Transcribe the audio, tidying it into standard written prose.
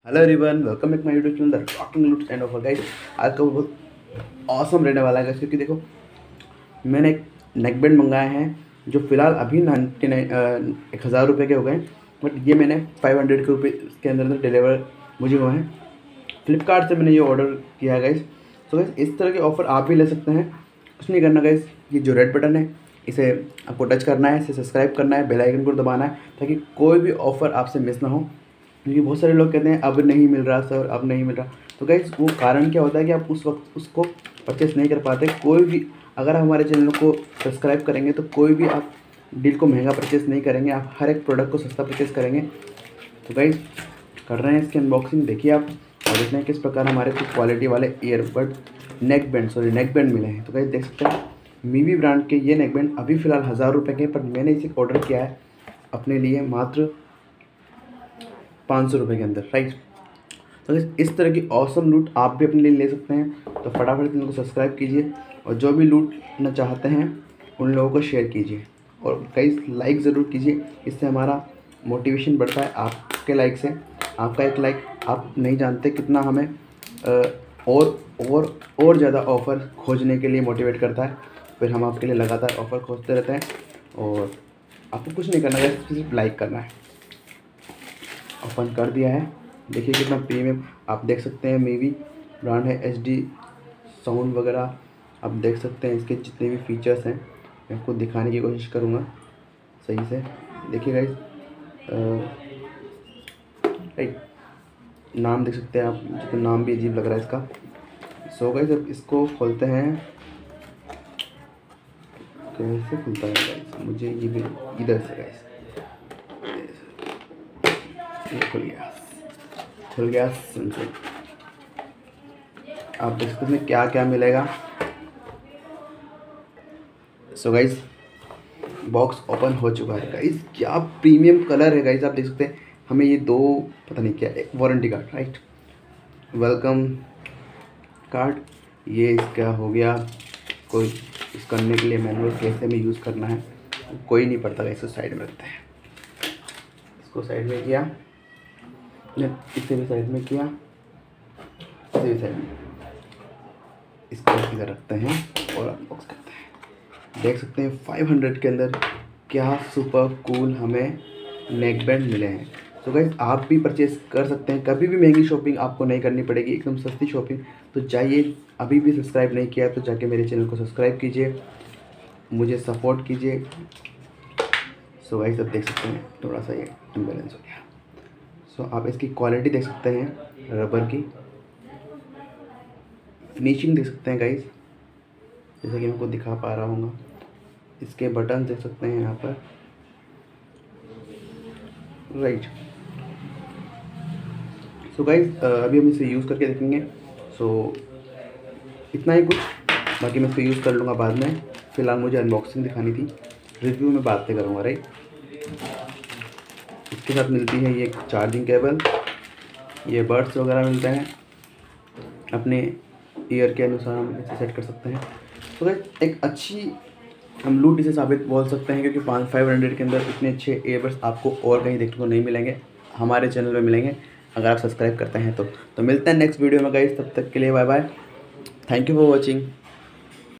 Hello everyone, welcome back my YouTube channel the rocking loots and offer guys. आज का बहुत awesome रहने वाला है guys, क्योंकि देखो मैंने एक नेक बैंड मंगाए हैं जो फ़िलहाल अभी 1000 रुपये के हो गए। बट ये मैंने 500 के रुपये के अंदर डिलीवर मुझे हुए हैं। फ्लिपकार्ट से मैंने ये ऑर्डर किया है गाइस। सो गाइस इस तरह के ऑफ़र आप भी ले सकते हैं। कुछ नहीं करना गाइस, ये जो रेड बटन है इसे आपको टच करना है, इसे सब्सक्राइब करना है, बेल आइकन को दबाना है ताकि कोई भी ऑफ़र आपसे मिस ना हो। क्योंकि बहुत सारे लोग कहते हैं अब नहीं मिल रहा सर, अब नहीं मिल रहा। तो गाइस वो कारण क्या होता है कि आप उस वक्त उसको परचेस नहीं कर पाते। कोई भी अगर आप हमारे चैनल को सब्सक्राइब करेंगे तो कोई भी आप डील को महंगा परचेस नहीं करेंगे, आप हर एक प्रोडक्ट को सस्ता परचेस करेंगे। तो गाइस कर रहे हैं इसकी अनबॉक्सिंग, देखिए आप और देखते हैं किस प्रकार हमारे कुछ क्वालिटी वाले ईयरबड नेक बैंड मिले हैं। तो गाइस देख सकते हैं मीवी ब्रांड के ये नेक बैंड अभी फ़िलहाल 1000 रुपये के, पर मैंने इसे ऑर्डर किया है अपने लिए मात्र 500 रुपये के अंदर, राइट। तो इस तरह की ऑसम लूट आप भी अपने लिए ले सकते हैं। तो फटाफट चैनल को सब्सक्राइब कीजिए और जो भी लूटना चाहते हैं उन लोगों को शेयर कीजिए और कई लाइक ज़रूर कीजिए। इससे हमारा मोटिवेशन बढ़ता है आपके लाइक से। आपका एक लाइक आप नहीं जानते कितना हमें और ज़्यादा ऑफ़र खोजने के लिए मोटिवेट करता है। फिर हम आपके लिए लगातार ऑफ़र खोजते रहते हैं और आपको कुछ नहीं करना है, सिर्फ लाइक करना है। ओपन कर दिया है, देखिए कितना प्रीमियम आप देख सकते हैं। मीवी ब्रांड है, HD साउंड वगैरह आप देख सकते हैं। इसके जितने भी फीचर्स हैं मैं आपको दिखाने की कोशिश करूँगा सही से। देखिए गाइस राइट, नाम देख सकते हैं आप, जितना नाम भी अजीब लग रहा है इसका। सो गाइस अब इसको खोलते हैं। कैसे खुलता है गाइस, मुझे ये भी इधर से गाइस खुल गया समझे। आप देख सकते हैं क्या क्या मिलेगा। सो गाइस बॉक्स ओपन हो चुका है गाइस। क्या प्रीमियम कलर है गाइस, आप देख सकते हैं। हमें ये दो पता नहीं क्या, एक warranty card, right, welcome card, ये इसका हो गया। कोई इस करने के लिए मैनुअल कैसे में यूज़ करना है कोई नहीं पड़ता गाइस। साइड में रखते हैं, इसको साइड में किया, इसे भी साइड में किया, इसे भी साइड में, इसको इधर रखते हैं और अनबॉक्स करते हैं। देख सकते हैं 500 के अंदर क्या सुपर कूल हमें नेक बैंड मिले हैं। तो गाइस आप भी परचेस कर सकते हैं, कभी भी महंगी शॉपिंग आपको नहीं करनी पड़ेगी, एकदम सस्ती शॉपिंग। तो जाइए, अभी भी सब्सक्राइब नहीं किया तो जाके मेरे चैनल को सब्सक्राइब कीजिए, मुझे सपोर्ट कीजिए। सो गाइस अब देख सकते हैं थोड़ा सा ये इम्बैलेंस हो गया। सो आप इसकी क्वालिटी देख सकते हैं, रबर की फिनिशिंग देख सकते हैं गाइस, जैसा कि मैं आपको दिखा पा रहा हूँ। इसके बटन देख सकते हैं यहाँ पर, राइट। सो गाइस अभी हम इसे यूज़ करके देखेंगे। सो इतना ही कुछ, बाकी मैं इसको यूज़ कर लूँगा बाद में। फ़िलहाल मुझे अनबॉक्सिंग दिखानी थी, रिव्यू में बात नहीं करूँगा, राइट। इसके साथ मिलती है ये चार्जिंग केबल, ये बड्स वगैरह मिलते हैं, अपने ईयर के अनुसार हम इसे सेट कर सकते हैं। तो गाइस एक अच्छी हम लूट इसे साबित बोल सकते हैं, क्योंकि 500 के अंदर इतने अच्छे ईयरबड्स आपको और कहीं देखने को नहीं मिलेंगे, हमारे चैनल में मिलेंगे अगर आप सब्सक्राइब करते हैं तो मिलते हैं नेक्स्ट वीडियो में गाइस। तब तक के लिए bye bye, thank you for watching.